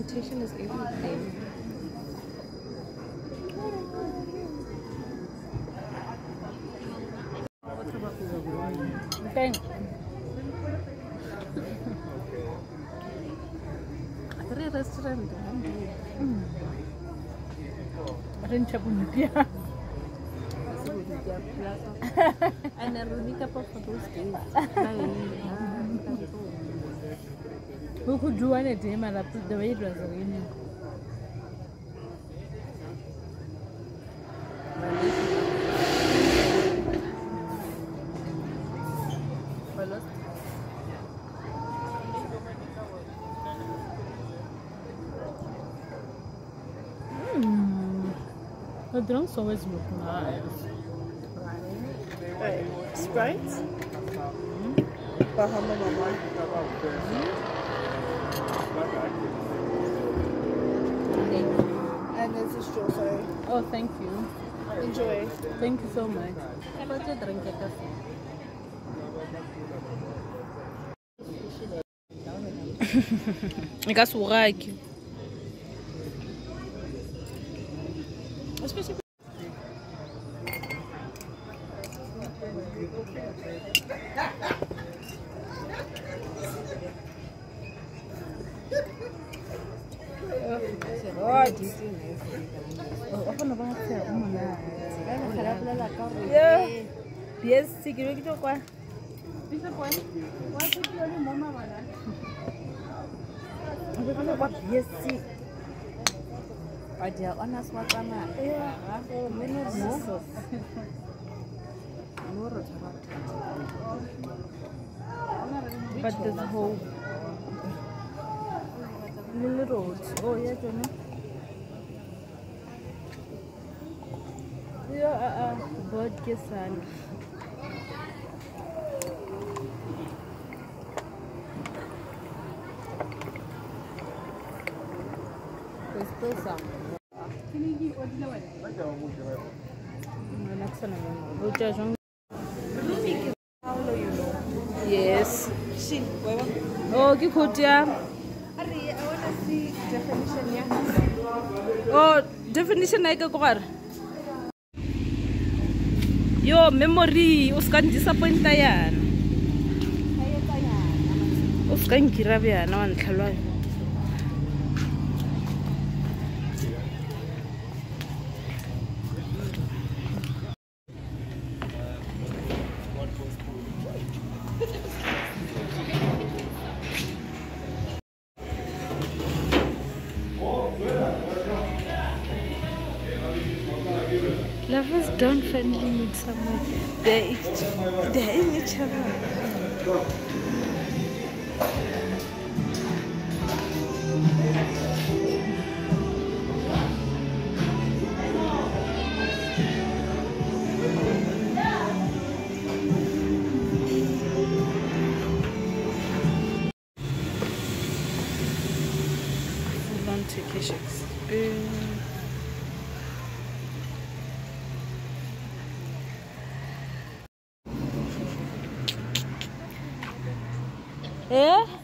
Reputation is everything. Okay. Restaurant. And I will meet up for those days. Who could do anything and I put the way it was raining? The drinks always look nice. Right. Sprite? Bahama Mama. And there's a straw, sorry. Oh, thank you. Enjoy. Thank you so much. What's your drink? I got swag. Especially. Yes, si quiero que yo cuál. ¿Viste pues? ¿Cuál es tu mamá bala? Yes, si. Aja onas matana. Menos no. But there's whole little roads. Oh yeah, Johnny. Yeah, bird ke son. There's still some. Next one. Yes. Oh, you could, yeah. I want to see definition, yeah. Oh, definition like a car. Your memory was can disappoint yan. Was can kirabia no one kalwa. Lovers don't finally meet someone. They're in each other. Long Turkish experience. Eh?